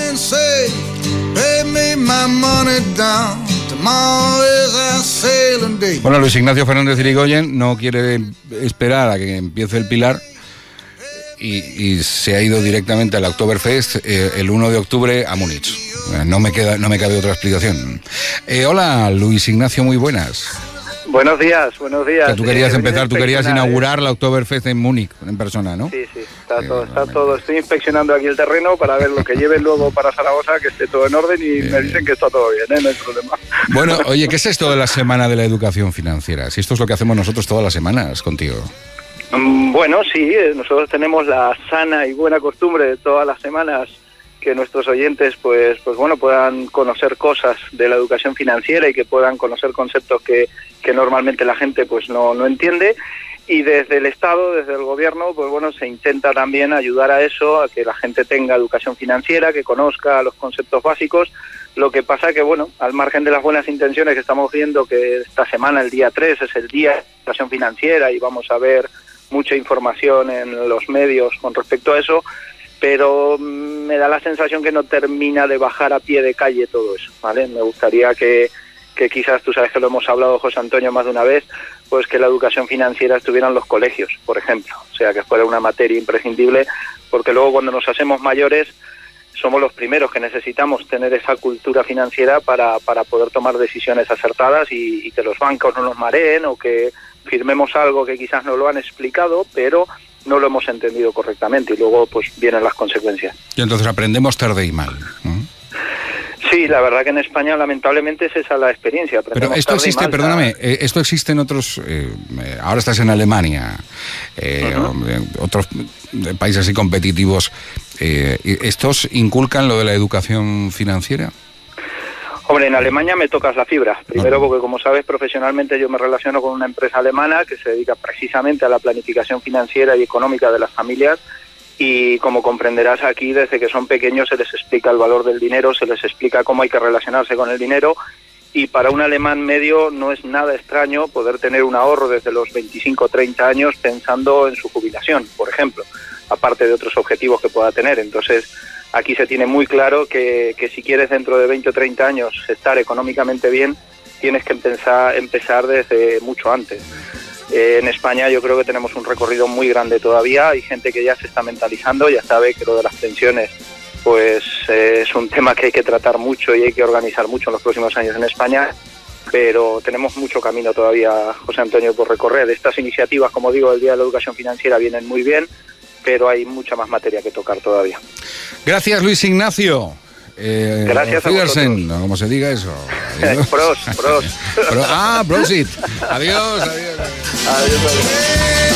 and say, pay me my money down. Tomorrow is our sailing day. Bueno, Luis Ignacio Fernández Irigoyen no quiere esperar a que empiece el Pilar y se ha ido directamente al Oktoberfest el 1 de octubre a Múnich. No me cabe otra explicación. Hola, Luis Ignacio, muy buenas. Buenos días. Que tú querías tú querías inaugurar la Oktoberfest en Múnich, en persona, ¿no? Sí, está todo. Estoy inspeccionando aquí el terreno para ver lo que lleven luego para Zaragoza, que esté todo en orden y me dicen que está todo bien, no hay problema. Bueno, oye, ¿qué es esto de la Semana de la Educación Financiera? Si esto es lo que hacemos nosotros todas las semanas contigo. Bueno, sí, nosotros tenemos la sana y buena costumbre de todas las semanas que nuestros oyentes pues bueno, puedan conocer cosas de la educación financiera y que puedan conocer conceptos que normalmente la gente pues no entiende, y desde el Estado, desde el gobierno, pues bueno, se intenta también ayudar a eso, a que la gente tenga educación financiera, que conozca los conceptos básicos. Lo que pasa que, bueno, al margen de las buenas intenciones que estamos viendo, que esta semana, el día 3, es el Día de Educación Financiera y vamos a ver mucha información en los medios con respecto a eso, pero me da la sensación que no termina de bajar a pie de calle todo eso, ¿vale? Me gustaría que quizás, tú sabes que lo hemos hablado, José Antonio, más de una vez, pues que la educación financiera estuviera en los colegios, por ejemplo, o sea, que fuera una materia imprescindible, porque luego cuando nos hacemos mayores somos los primeros que necesitamos tener esa cultura financiera para poder tomar decisiones acertadas y que los bancos no nos mareen o que firmemos algo que quizás no lo han explicado, pero no lo hemos entendido correctamente y luego pues vienen las consecuencias. Y entonces aprendemos tarde y mal, ¿no? Sí, la verdad que en España lamentablemente es esa la experiencia. Pero esto existe, perdóname, esto existe en otros, ahora estás en Alemania, otros países así competitivos, ¿estos inculcan lo de la educación financiera? Hombre, en Alemania me tocas la fibra. Primero porque, como sabes, profesionalmente yo me relaciono con una empresa alemana que se dedica precisamente a la planificación financiera y económica de las familias. Y como comprenderás, aquí desde que son pequeños se les explica el valor del dinero, se les explica cómo hay que relacionarse con el dinero, y para un alemán medio no es nada extraño poder tener un ahorro desde los 25 o 30 años pensando en su jubilación, por ejemplo, aparte de otros objetivos que pueda tener. Entonces, aquí se tiene muy claro que si quieres dentro de 20 o 30 años estar económicamente bien, tienes que empezar desde mucho antes. En España yo creo que tenemos un recorrido muy grande todavía. Hay gente que ya se está mentalizando, ya sabe que lo de las pensiones pues es un tema que hay que tratar mucho y hay que organizar mucho en los próximos años en España, pero tenemos mucho camino todavía, José Antonio, por recorrer. Estas iniciativas, como digo, el Día de la Educación Financiera vienen muy bien, pero hay mucha más materia que tocar todavía. Gracias, Luis Ignacio. Gracias a vosotros. No, como se diga eso. Prost. Prosit. Adiós. Adiós.